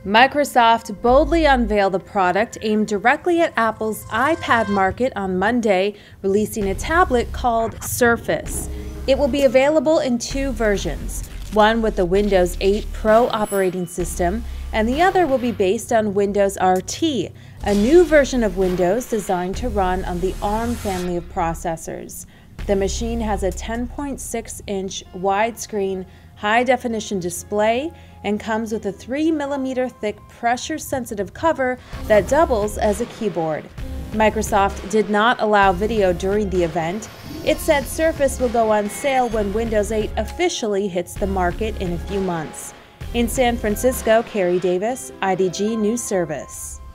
Microsoft boldly unveiled a product aimed directly at Apple's iPad market on Monday, releasing a tablet called Surface. It will be available in two versions, one with the Windows 8 Pro operating system, and the other will be based on Windows RT, a new version of Windows designed to run on the ARM family of processors. The machine has a 10.6-inch widescreen high-definition display and comes with a 3mm thick pressure-sensitive cover that doubles as a keyboard. Microsoft did not allow video during the event. It said Surface will go on sale when Windows 8 officially hits the market in a few months. In San Francisco, Carrie Davis, IDG News Service.